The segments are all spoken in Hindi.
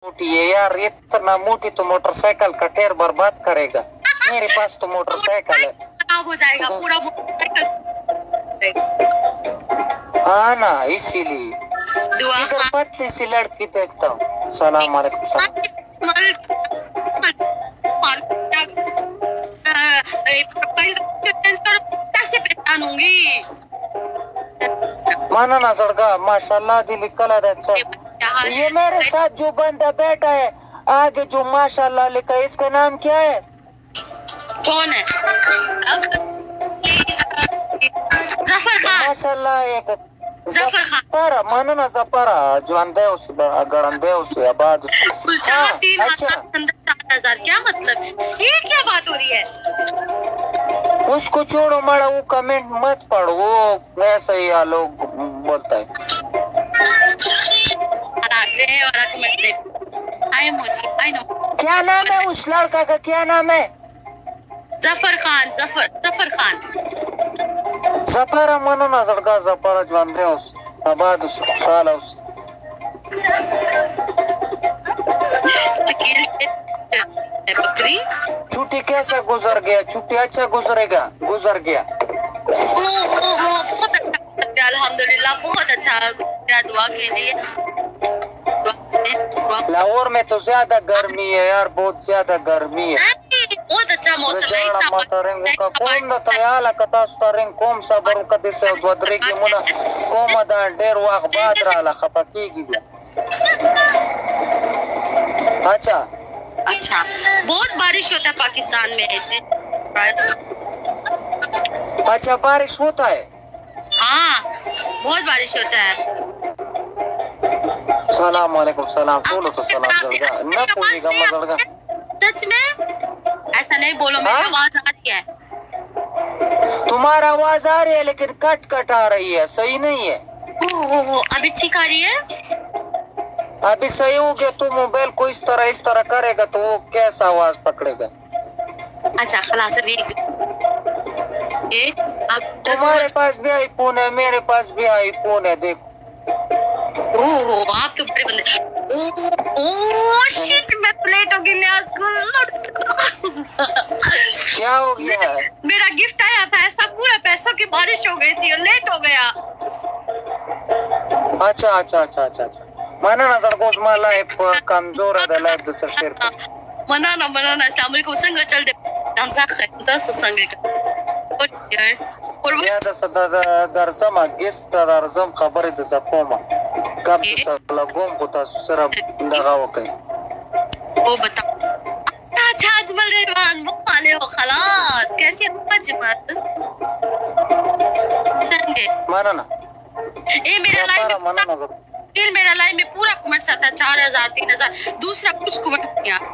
मोटी है यार, इतना मोटी तो मोटरसाइकिल का टायर बर्बाद करेगा। मेरे पास तो मोटरसाइकिल है, खराब हो जाएगा पूरा मोटरसाइकिल। हाँ ना, इसीलिए इधर पतली सी लड़की देखता हूँ। सलाम वालेकुम। सलाम। कैसे पहचानूंगी? माना ना सड़का, माशाल्लाह दिल कला अच्छा। ये मेरे साथ जो बंदा बैठा है आगे जो माशाल्लाह लिखा है, इसका नाम क्या है? कौन है? जफर खान। माशाल्लाह एक जफर खान। जफरा, मानो ना जफरा जो अंधे उसे गड़ंदे उसे आबाद। हाँ, 3,000 क्या मतलब? ये क्या बात हो रही है? उसको छोड़ो माड़ा, वो कमेंट मत पढ़ो, वो ऐसा ही लोग बोलता है। क्या नाम है उस लड़का का? क्या नाम है? जफर खान। जफर खान। जफरा मानो ना लड़का, जफरा जो अंधे उस आबाद उसे खुशहाल है उसे। बकरी छुट्टी कैसा गुजर गया? छुट्टी अच्छा गुजरेगा? गुजर गया। बहुत अच्छा, अल्हम्दुलिल्लाह बहुत अच्छा। दुआ के लिए। लाहौर में तो ज्यादा गर्मी है यार, बहुत ज्यादा गर्मी है। बहुत अच्छा मौसम है। अच्छा अच्छा, बहुत बारिश होता है पाकिस्तान में। अच्छा, बारिश होता है? हाँ, बहुत बारिश होता है। सलाम वालेकुम। सलाम बोलो तो सलाम जड़गा ना पूछेगा मजड़गा। सच में ऐसा नहीं बोलो, मेरी आवाज आ रही है। तुम्हारा आवाज आ रही है लेकिन कट कट आ रही है, सही नहीं है। अभी ठीक आ रही है? अभी सही हो गया। तू मोबाइल को इस तरह करेगा तो वो कैसा आवाज पकड़ेगा? अच्छा खलास। अभी तुम्हारे पास भी आईफोन है, मेरे पास भी आईफोन है, देखो। ओह आप तो बड़े बंदे। ओह शिट, मैं प्लेट हो गई न्याज को। क्या हो गया है? मेरा गिफ्ट आया था, ऐसा पूरा पैसों की बारिश हो गई थी और लेट हो गया। अच्छा अच्छा अच्छा अच्छा अच्छा। माना ना सड़को उसमें लाइफ कमजोर है, लाइफ दूसरे शेर पे मना ना इस्लाम को संग चल दे। हम साथ दस संग का और या दसदा दरसम गेस्ट दरसम खबर د زکوما कब लघुम को तसरा दगा वकई। वो बता। अच्छा अजमल रहमान वो वाले हो खलास। कैसे अजमल? माना ना ए मेरा लाइव माना ना मेरा लाइव में पूरा कमेंट्स आता है 4,000 3,000, दूसरा कुछ कमेंट नहीं आता।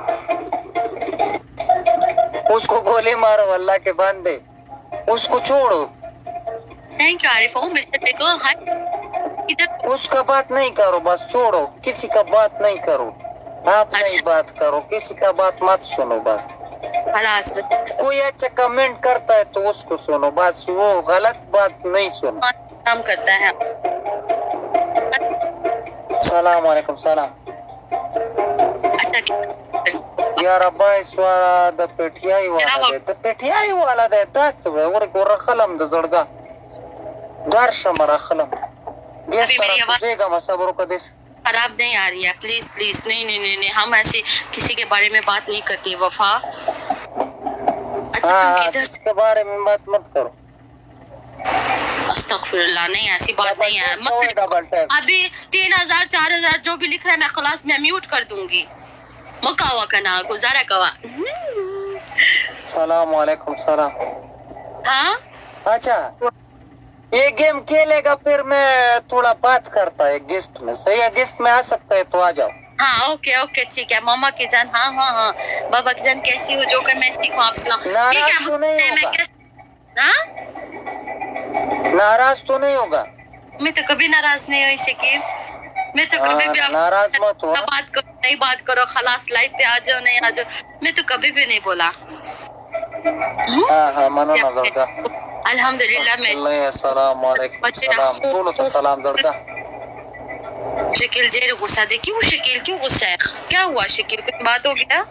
उसको गोली मारो अल्लाह के बंदे, उसको छोड़ो। Thank you Arif. Oh mister Piko hi. इधर उसका बात नहीं करो, बस छोड़ो। किसी का बात नहीं करो, आप नहीं बात करो, किसी का बात मत सुनो बस। खलास। कोई अच्छा कमेंट करता है तो उसको सुनो बस, वो गलत बात नहीं सुनो। काम करता है। सलाम वालेकुम। सलाम। अच्छा यार अब्बा इस वाला द पेठियाई वाला दे दाच और गोरा खलम द जड़गा दार शमरा खलम गेस तरह तुझेगा मसबरों का देश खराब नहीं आ रही है। प्लीज प्लीज नहीं, हम ऐसे किसी के बारे में बात नहीं करते वफा। अच्छा इसके बारे में बात मत करो। अस्तगफिरुल्लाह, नहीं ऐसी बात नहीं है। अभी 3,000 4,000 जो भी लिख रहा है मैं क्लास में म्यूट कर दूंगी। मकावा का ना गुजारा कवा। सलाम वालेकुम। सलाम। हाँ अच्छा ये गेम खेलेगा फिर मैं थोड़ा बात करता है गेस्ट में, सही है? गेस्ट में आ सकता है तो आ जाओ। हाँ ओके ठीक है। मामा की जान हाँ बाबा की जान कैसी हो? जोकर मैं सीखूं आप सलाम। ठीक है मैं नाराज तो नहीं होगा? मैं तो कभी नाराज नहीं हुई शकील। मैं तो कभी भी नाराज मत हो। बात करो खलास, लाइव पे आ जाओ नहीं आ जाओ, मैं तो कभी भी नहीं बोला। हाँ मनो नजर का अल्हम्दुलिल्लाह। मैं सलाम वालेकुम। सलाम बोलो तो सलाम दर्दा। शकील जेर गुस्सा दे। क्यों शकील, क्यों गुस्सा है? क्या हुआ शकील, कुछ बात हो गया?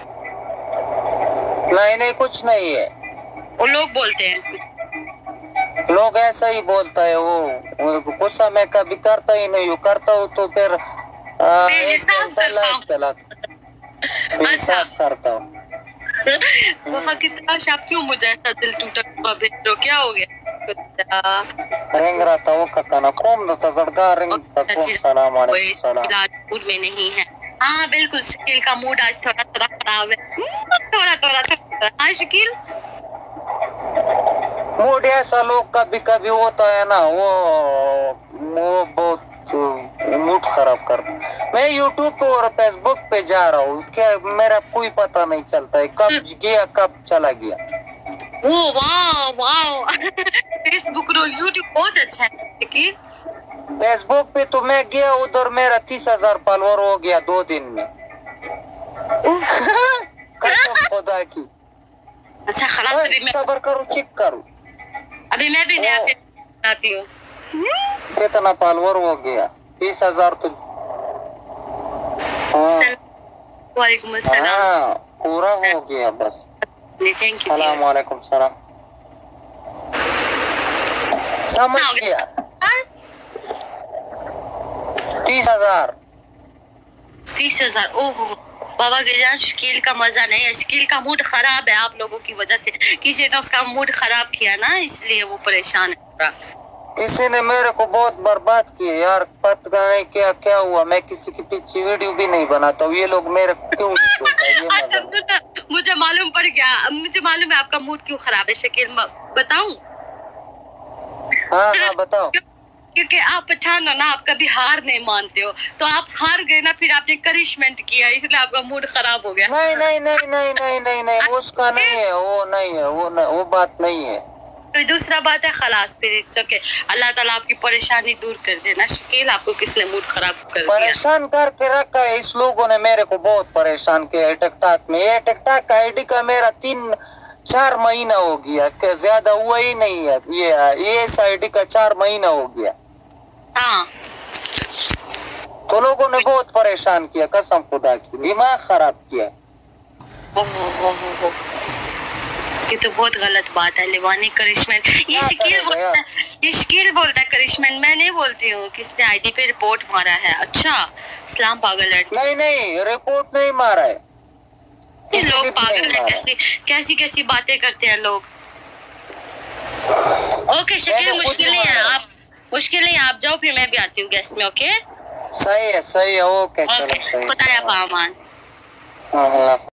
नहीं कुछ नहीं है। वो लोग बोलते हैं, लोग ऐसा ही बोलता है। वो गुस्सा मैं कभी करता ही नहीं हूँ, करता हूँ तो फिर बेहिसाब करता हूँ। वफा की तलाश, आप क्यों मुझे ऐसा दिल टूटा हुआ भेज रहे हो? क्या हो गया? रिंग रहा वो ककाना कौन था जड़गा रिंग था कौन। सलाम अलैकुम। सलाम। मूड में नहीं है। हाँ बिल्कुल, शकील का मूड आज थोड़ा थोड़ा खराब है। थोड़ा। हाँ शकील, मूड ऐसा लोग कभी कभी होता है ना, वो बहुत मूड खराब कर। मैं यूट्यूब पे और फेसबुक पे जा रहा हूँ, क्या मेरा कोई पता नहीं चलता है कब गया कब चला गया। ओ वाह वाह फेसबुक रोल, यूट्यूब बहुत अच्छा है शकील। फेसबुक पे तो मैं गया उधर, मेरा 30,000 फॉलोअर हो गया 2 दिन में। कसम खुदा की। अच्छा खलास, अभी मैं सबर करो, चेक करो। अभी मैं भी नया फेसबुक बनाती हूँ। कितना फॉलोअर हो गया? 20,000 तो। वालेकुम अस्सलाम। पूरा हो गया बस। Thank you. सलाम वालेकुम सलाम। समझ गया। 30,000। 30,000। ओहो बाबा गिरजान, शकील का मजा नहीं है। शकील का मूड खराब है आप लोगों की वजह से। किसी ने उसका मूड खराब किया ना, इसलिए वो परेशान है। किसी ने मेरे को बहुत बर्बाद किया यार, पता नहीं क्या क्या हुआ। मैं किसी के पीछे वीडियो भी नहीं बनाता हूँ, ये लोग मेरे को क्यों नहीं छोड़ता ये अच्छा, मुझे मालूम पड़ गया, मुझे मालूम है आपका मूड क्यों खराब है शकील। बताऊं? हाँ बताओ। क्योंकि आप पठान हो ना, आप कभी हार नहीं मानते हो, तो आप हार गए ना, फिर आपने करिश्मेंट किया, इसलिए आपका मूड खराब हो गया। नहीं उसका नहीं है, वो नहीं है, वो बात नहीं है। तो दूसरा बात है खलास, फिर सके अल्लाह ताला आपकी परेशानी दूर कर देना। शकील आपको किसने मूड खराब कर दिया? परेशान करके रखा है इस लोगों ने, मेरे को बहुत परेशान किया है टिकटॉक में। ये टिकटॉक का आईडी का मेरा 3-4 महीना हो गया, क्या ज्यादा हुआ ही नहीं है। ये इस आईडी का 4 महीना हो गया। हाँ तो लोगों ने बहुत परेशान किया, कसम खुदा की, दिमाग खराब किया। ये तो बहुत गलत बात है। लिवानी करिश्मेंट, ये शकील बोलता है करिश्मेंट, मैं नहीं बोलती हूँ। किसने आईडी पे रिपोर्ट मारा है? अच्छा इस्लाम पागल है। नहीं रिपोर्ट नहीं मारा है। लोग पागल है, कैसी बातें करते हैं लोग। ओके शकील, मुश्किल नहीं है, आप जाओ, फिर मैं भी आती हूँ गेस्ट में। ओके सही है ओके चलो सही। खुदा या पामान।